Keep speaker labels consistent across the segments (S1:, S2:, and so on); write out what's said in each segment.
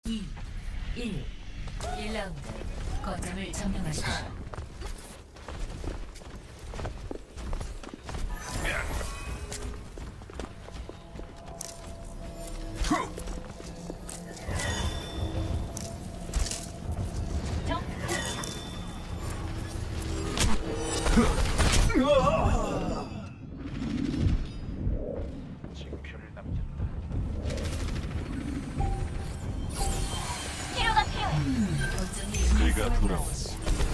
S1: 2, 1. 1라운드. 거점을 점령하십시오.
S2: 징표를 남겼다.
S3: 치료가 필요해.
S2: 내가 돌아왔어.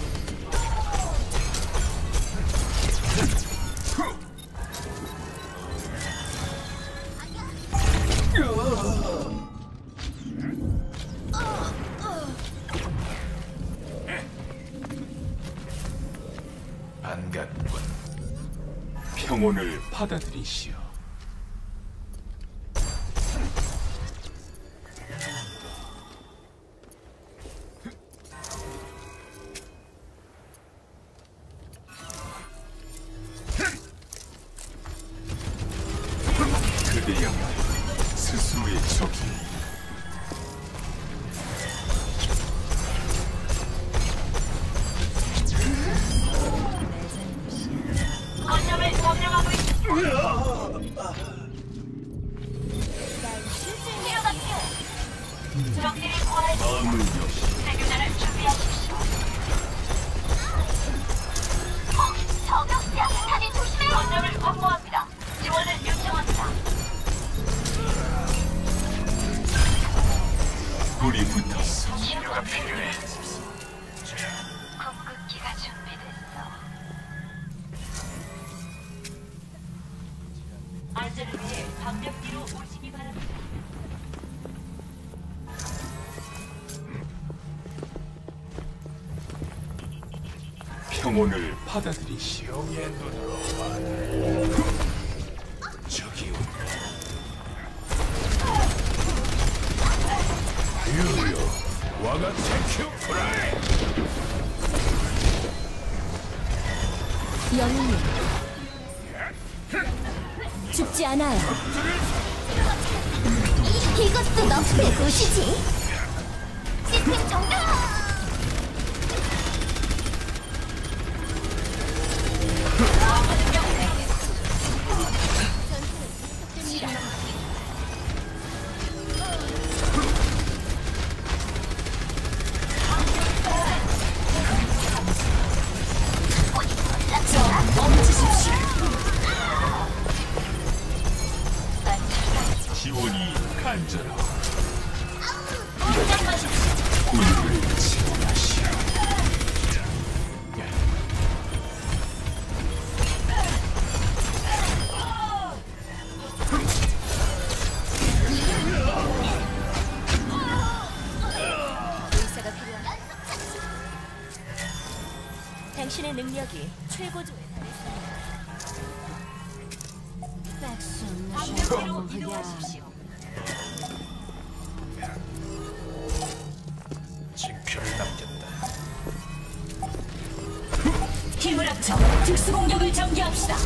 S2: 반갑군. 평온을 받아들이시오. 그대야말로 스스로의 적이.
S3: 거점을 점령하고 있어. 치료가 필요해. 적들이 구할
S2: 마음을 여시.
S3: 세균을 준비하십시오. 저격수야. 다들 조심해. 거점을 확보합니다. 지원을 요청합니다.
S2: 우리 붙었어. 치료가 필요해.
S3: 궁극기가 준비됐어. 안전을 위해 방벽 뒤로 오시기 바랍니다.
S2: 평온을 받아들이시오. 용의 눈으로 봐. 저기 온다. 유요, 와가 테큐 프라이.
S4: 영웅님 죽지 않아요. 이것도 너프의 도시지. 시스템 정상.
S2: 지원이 간절하오. 우리를 지원하시오.
S4: 의사가 필요한. 당신의 능력이 최고조에 달했습니다.
S3: 방벽 뒤로 이동하십시오.
S2: 징표를 남겼다.
S1: 힘을 합쳐 특수 공격을 전개합시다.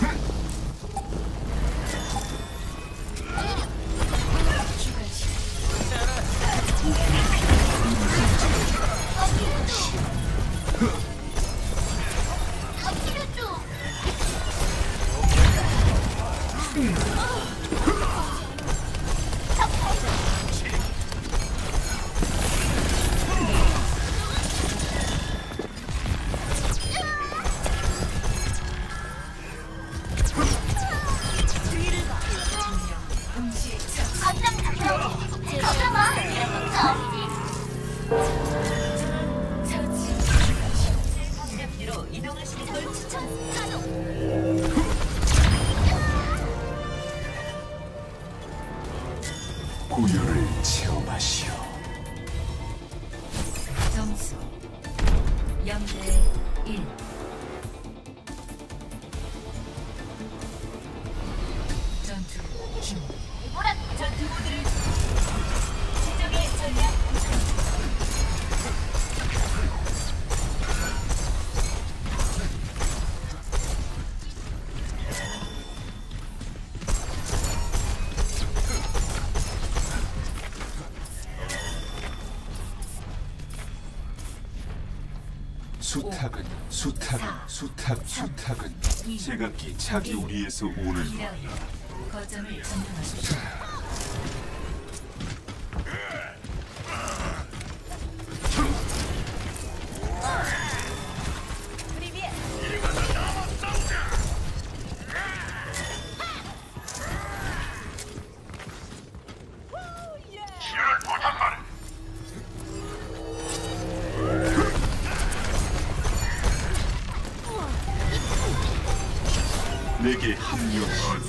S3: 방벽 뒤로 이동하시는 걸 추천합니다.
S2: 고요를 체험하시오.
S1: 점수 0대 1. 전투 중.
S3: 전투 모드를 지정의 전략
S2: 수탉은 제각기 자기 우리에서 오는 것.
S1: 거점을 점령하십시오.
S2: 내게 합류하라.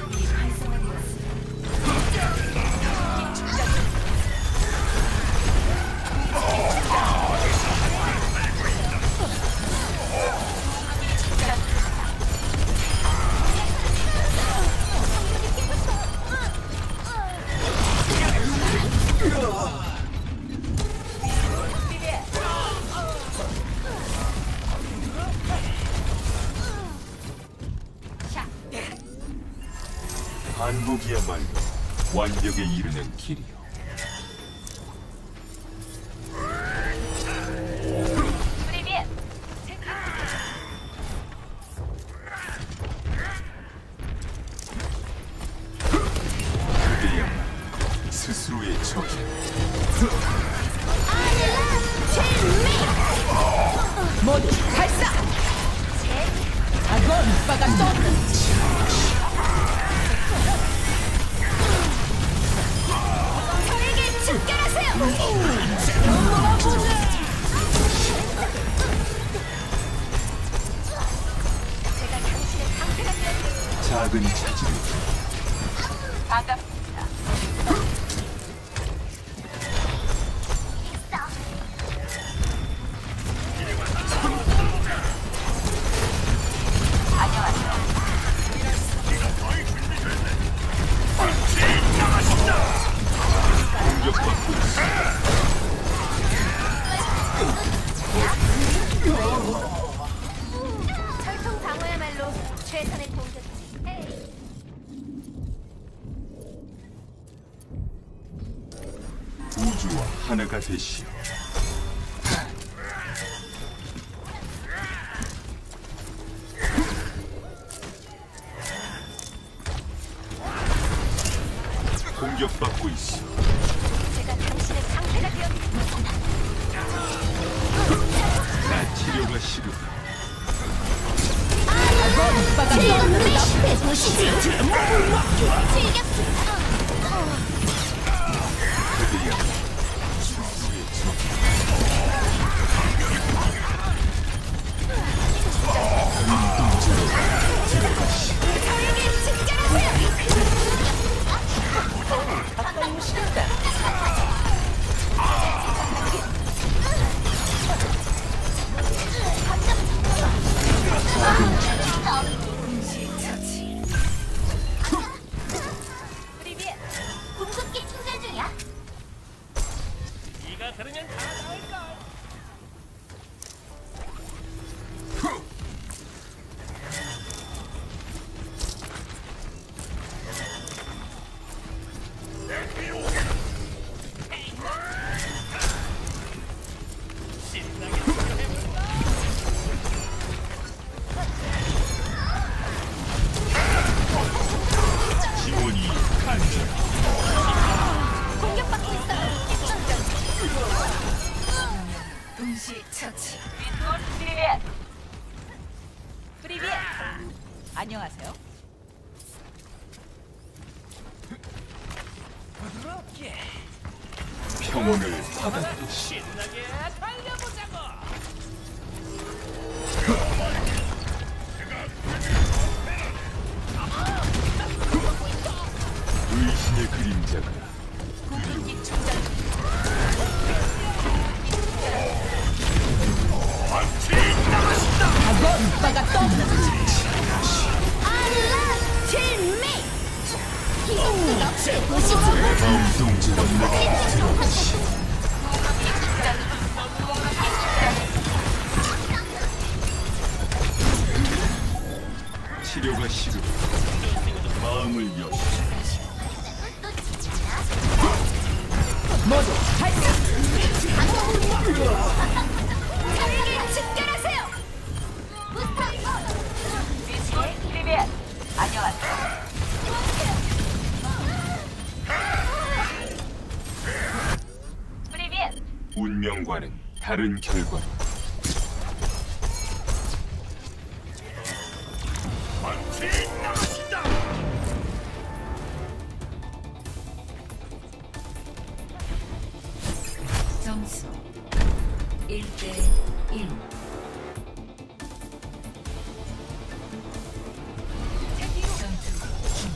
S2: 반복이야말로 완벽에 이르는 길이요. 그들이야말로 스스로의 적이야.
S1: 모두 발사! 아건 오빠가 쏜다!
S4: 저에게 집결하세요! 제가 당신의 방패가 되었습니다.
S2: 작은 차질.
S3: 반갑습니다.
S2: 공격받고 있어.
S4: 철통 방어야말로 최선의 공격이지. 헤이.
S2: 우주와 하나가 되시오. 공격받고 있어.
S4: 제가 당신의 방패가 되었습니다.
S2: 나 치료가 싫어.
S4: 지금 너프에 보시지. 즐겁습니다.
S2: 그들이야 스스로의 적.
S4: 저에게 집결하세요. 궁극기 충전 중이야.
S5: 네가 그러면 다 나올걸. 신나게 해볼까?
S2: 지원이 간절.
S4: 공격받고 있어요.
S1: 동시 처치.
S3: 프리비엣. 안녕하세요.
S5: 부드럽게
S2: 평온을 받아들이시.
S5: 신나게 달려보자고.
S2: 의신의 그림자가
S3: 궁극기 충전 중.
S1: 아건 오빠가 쏜다!
S4: 필미. 이것도 너프에 보시지.
S2: 마음동자가 내게 들어오시. 치료가 싫어. 마음을 여시.
S1: 모두 발사!
S4: 저에게 집결하세요.
S2: 운명과는 다른 결과.
S1: 점수 1대 1. 전투 중.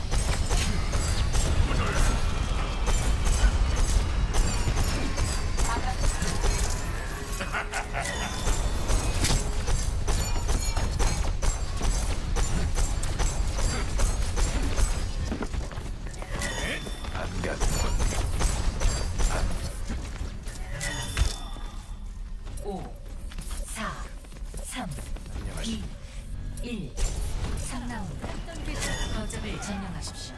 S1: 오, 4, 3, 2, 1. 3라운드. 거점을 점령하십시오.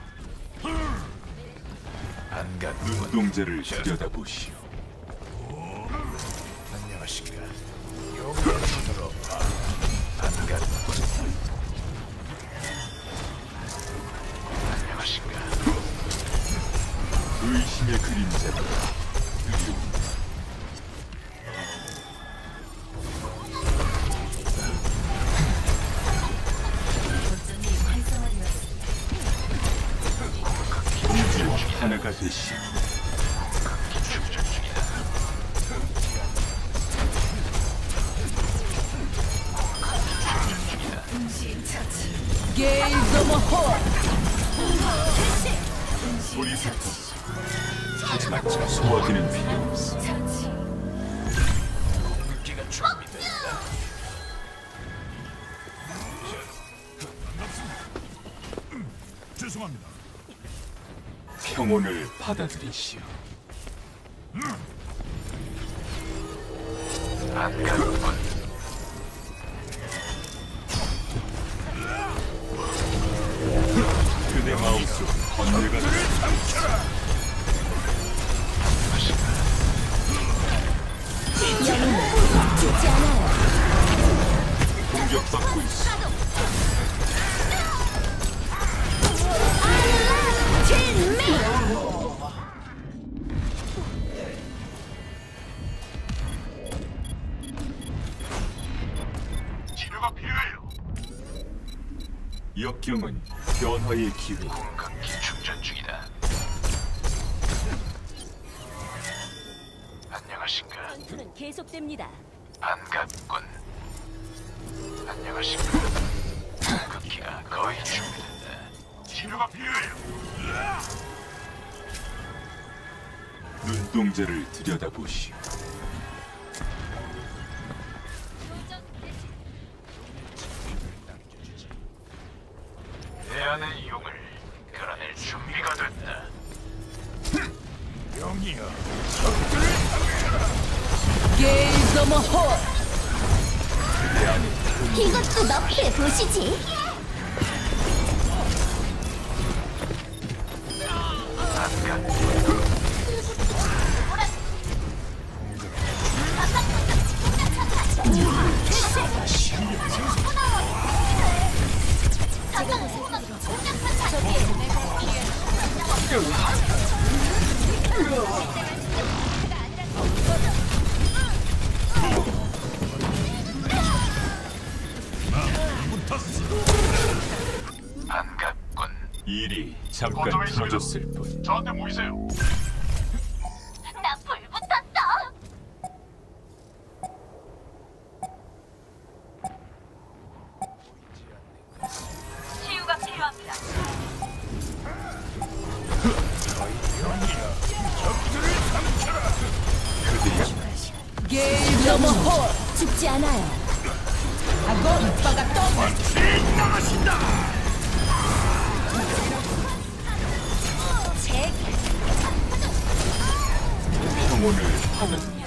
S2: 눈동자를 들여다보시오.
S6: 안녕하신가. 용감으로 반갑군. 안녕하신가.
S2: 의심의 그림자가
S1: 거점이 활성화되었습니다.
S2: 공주 하나가 되시오.
S6: 축전 중이다.
S1: 동시 처치.
S2: 우리 하지만 저 소화기는 필요 없어.
S1: 처치.
S6: 기가 준비된다.
S7: 죄송합니다.
S2: 평온을 받아들이시오.
S6: 반갑군.
S2: 그대 마음속 번뇌가
S4: 영웅은 죽지 않아요.
S2: 공격받고 있어.
S6: 치료가 필요해요.
S2: 역경은 변화의 기회.
S6: 공격기 충전 중이다. 안녕하신가.
S4: 전투는 계속됩니다.
S6: 반갑군. 안녕하신가. 공격기가 거의 준비된다. 치료가 필요해요.
S2: 눈동자를 들여다보시오.
S6: 내 안의 용을 끌어낼 준비가 됐다. 영이여.
S4: 이것도 너프에 보시지.
S6: 반갑군.
S2: 일이 잠깐 틀어졌을 뿐.
S6: 저한테 모이세요.
S4: 나 불 붙었어.
S3: 치유가 필요합니다.
S4: 죽지 않아요.
S2: 평온을 받아들이시오.